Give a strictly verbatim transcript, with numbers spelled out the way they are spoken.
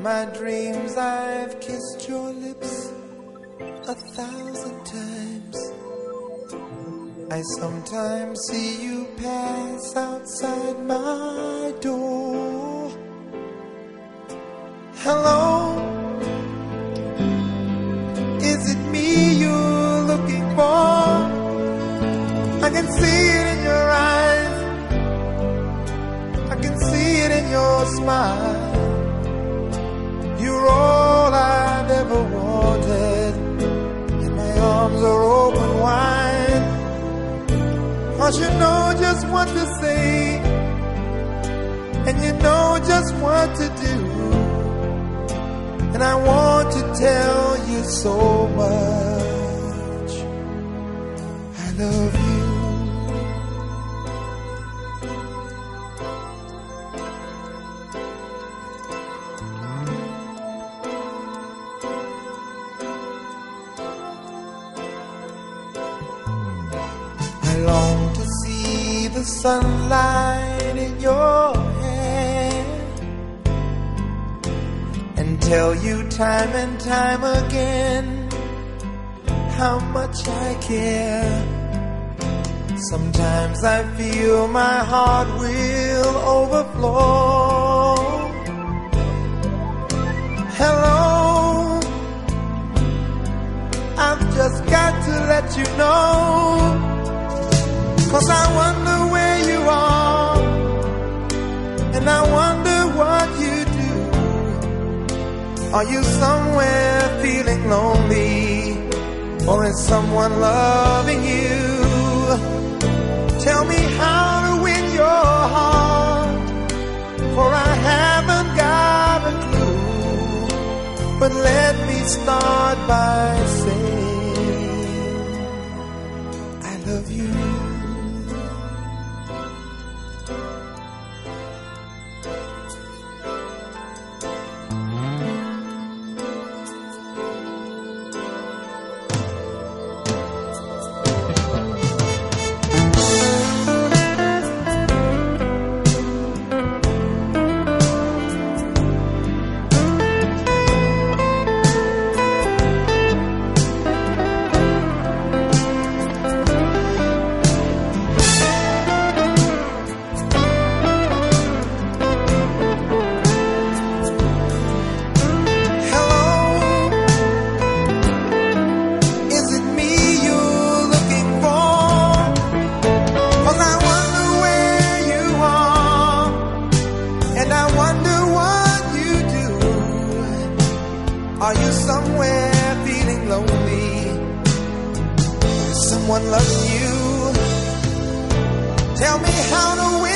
my dreams I've kissed your lips a thousand times. I sometimes see you pass outside my door. Hello, is it me you're looking for? I can see it in your eyes, I can see it in your smile. You're all I've ever wanted, and my arms are open wide. 'Cause you know just what to say, and you know just what to do. And I want to tell you so much, I love you. I long to see the sunlight in your hair and tell you time and time again how much I care. Sometimes I feel my heart will overflow. Hello, I've just got to let you know, 'cause I wonder where you are, and I wonder what you do. Are you somewhere feeling lonely, or is someone loving you? Tell me how to win your heart, for I haven't got a clue. But let me start by saying I love you. Are you somewhere feeling lonely? Is someone loving you? Tell me how to win